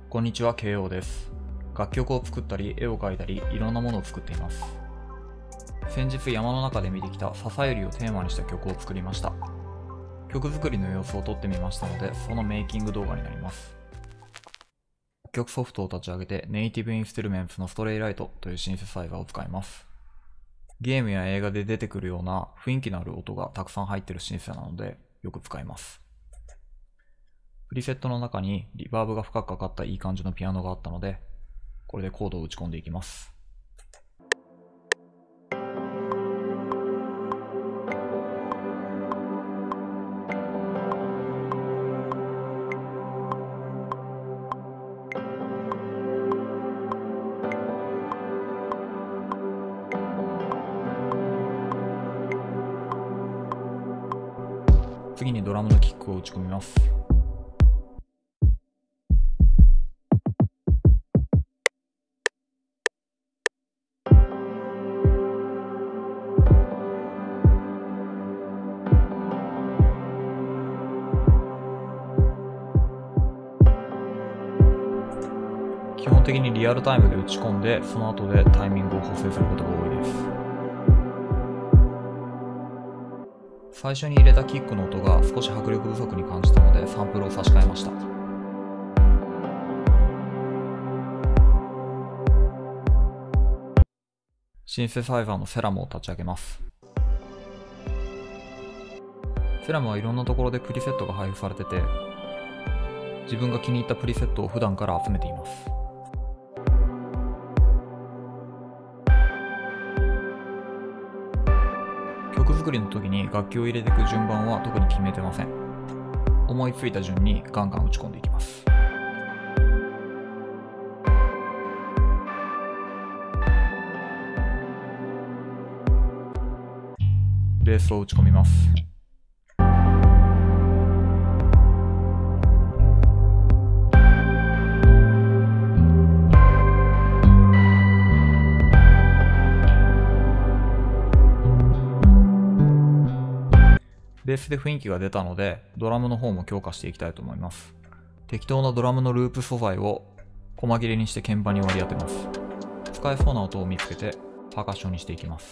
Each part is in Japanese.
こんにちは、KO です。楽曲を作ったり、絵を描いたり、いろんなものを作っています。先日山の中で見てきた笹百合をテーマにした曲を作りました。曲作りの様子を撮ってみましたので、そのメイキング動画になります。楽曲ソフトを立ち上げて、ネイティブインストゥルメンツのストレイライトというシンセサイザーを使います。ゲームや映画で出てくるような雰囲気のある音がたくさん入っているシンセなので、よく使います。プリセットの中にリバーブが深くかかったいい感じのピアノがあったので、これでコードを打ち込んでいきます。次にドラムのキックを打ち込みます。基本的にリアルタイムで打ち込んで、その後でタイミングを補正することが多いです。最初に入れたキックの音が少し迫力不足に感じたので、サンプルを差し替えました。シンセサイザーのセラムを立ち上げます。セラムはいろんなところでプリセットが配布されてて、自分が気に入ったプリセットを普段から集めています。曲作りの時に楽器を入れていく順番は特に決めてません。思いついた順にガンガン打ち込んでいきます。ベースを打ち込みます。ベースで雰囲気が出たので、ドラムの方も強化していきたいと思います。適当なドラムのループ素材を細切れにして鍵盤に割り当てます。使えそうな音を見つけてパーカッションにしていきます。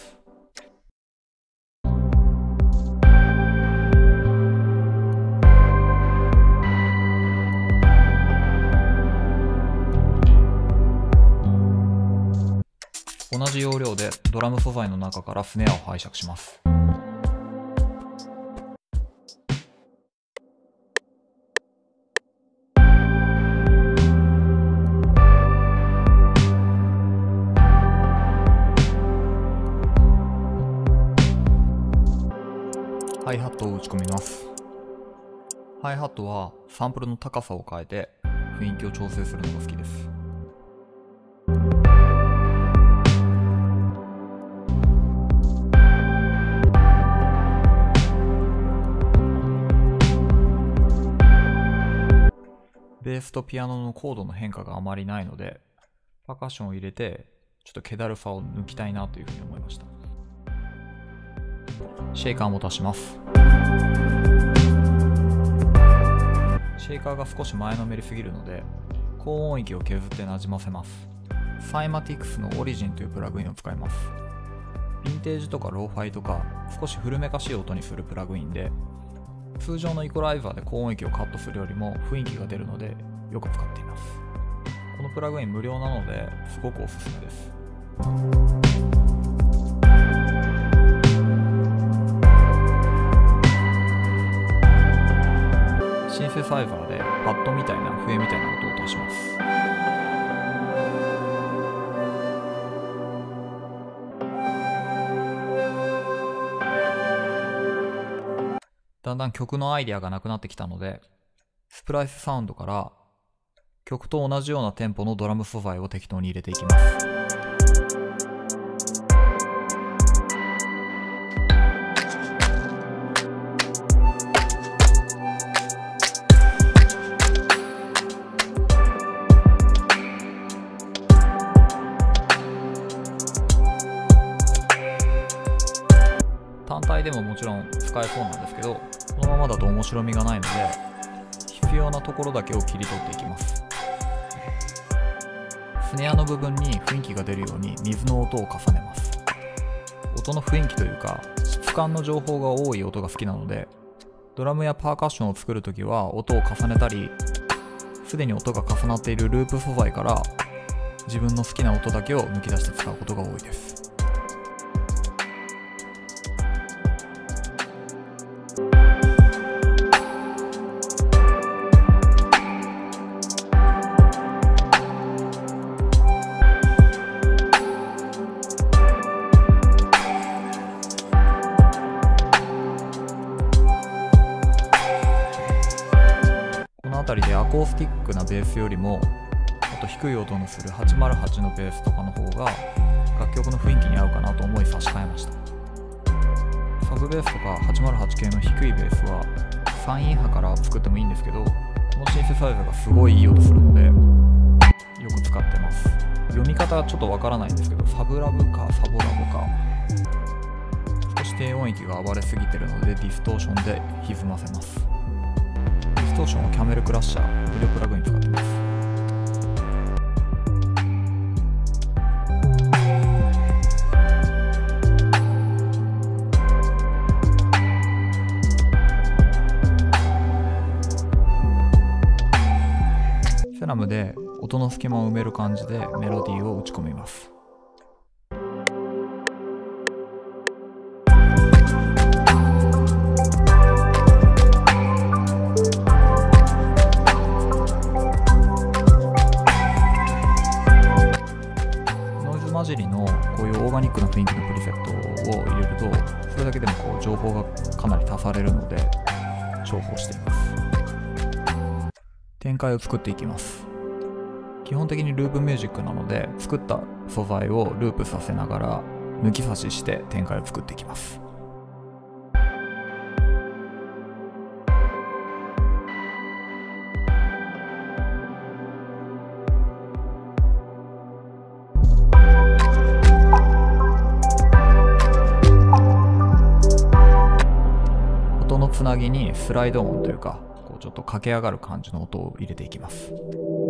同じ要領でドラム素材の中からスネアを拝借します。ハイハットを打ち込みます。ハイハットはサンプルの高さを変えて雰囲気を調整するのが好きです。ベースとピアノのコードの変化があまりないので、パーカッションを入れてちょっと気だるさを抜きたいなというふうに思いました。シェイカーも足します。シェイカーが少し前のめりすぎるので、高音域を削ってなじませます。サイマティクスのオリジンというプラグインを使います。ヴィンテージとかローファイとか少し古めかしい音にするプラグインで、通常のイコライザーで高音域をカットするよりも雰囲気が出るのでよく使っています。このプラグイン無料なのですごくおすすめです。シンセサイザーでパッドみたいな笛みたいな音を出します。だんだん曲のアイデアがなくなってきたので、スプライスサウンドから曲と同じようなテンポのドラム素材を適当に入れていきます。単体でももちろん使えそうなんですけど、このままだと面白みがないので、必要なところだけを切り取っていきます。 スネアの部分に雰囲気が出るように水の音を重ねます。音の雰囲気というか質感の情報が多い音が好きなので、ドラムやパーカッションを作るときは音を重ねたり、すでに音が重なっているループ素材から自分の好きな音だけを抜き出して使うことが多いです。この辺りでアコースティックなベースよりもあと低い音のする808のベースとかの方が楽曲の雰囲気に合うかなと思い差し替えました。サブベースとか808系の低いベースは3イン波から作ってもいいんですけど、このシンセサイザーがすごいいい音するのでよく使ってます。読み方はちょっとわからないんですけど、サブラブかサボラボか、少し低音域が暴れすぎてるのでディストーションで歪ませます。ディストーションはキャメルクラッシャー無料プラグイン使ってます。セナムで音の隙間を埋める感じでメロディーを打ち込みます。ノイズ混じりのこういうオーガニックな雰囲気のプリセットを入れると、それだけでも情報がかなり足されるので重宝しています。展開を作っていきます。基本的にループミュージックなので、作った素材をループさせながら抜き差しして展開を作っていきます。音のつなぎにスライド音というかちょっと駆け上がる感じの音を入れていきます。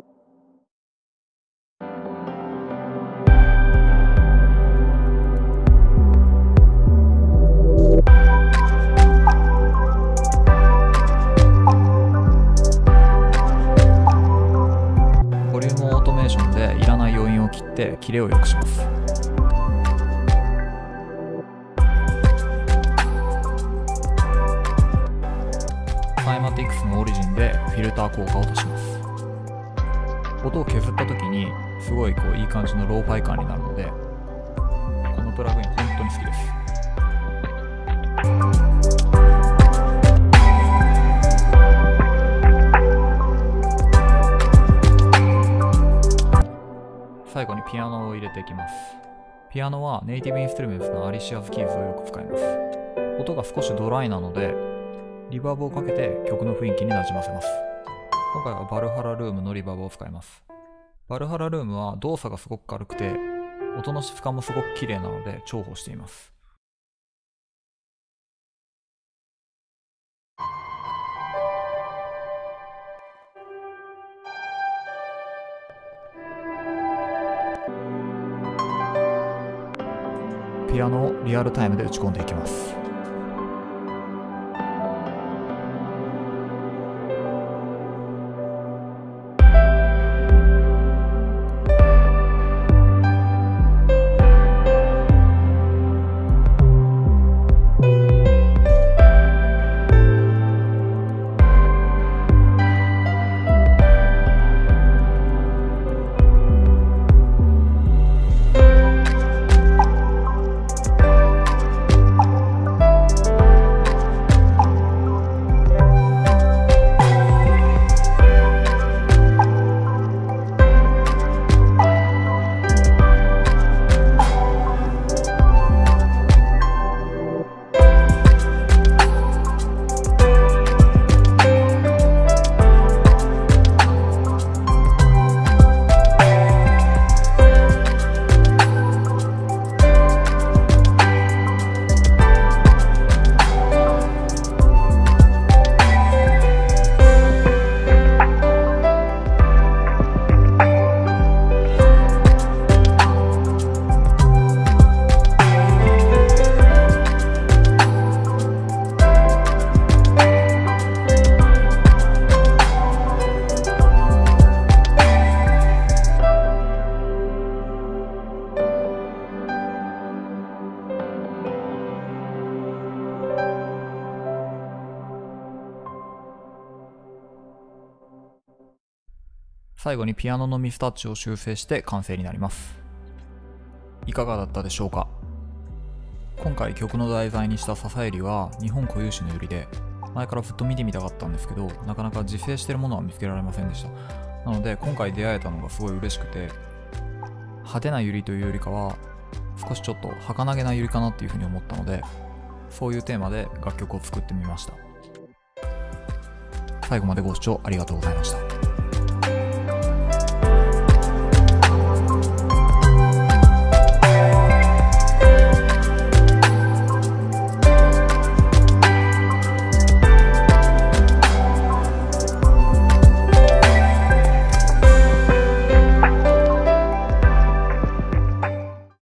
ボリュームオートメーションでいらない余韻を切ってキレを良くします。サイマティクスのオリジンでフィルター効果を足します。音を削った時にすごいいい感じのローファイ感になるので、このプラグイン本当に好きです。最後にピアノを入れていきます。ピアノはネイティブインストゥルメンツのアリシアズキーズをよく使います。音が少しドライなのでリバーブをかけて曲の雰囲気になじませます。今回はバルハラルームのリバーブを使います。バルハラルームは動作がすごく軽くて音の質感もすごく綺麗なので重宝しています。ピアノをリアルタイムで打ち込んでいきます。 最後にピアノのミスタッチを修正して完成になります。いかがだったでしょうか。今回曲の題材にした笹百合は日本固有種の百合で、前からずっと見てみたかったんですけど、なかなか自生してるものは見つけられませんでした。なので今回出会えたのがすごい嬉しくて、派手な百合というよりかは少しちょっと儚げな百合かなっていうふうに思ったので、そういうテーマで楽曲を作ってみました。最後までご視聴ありがとうございました。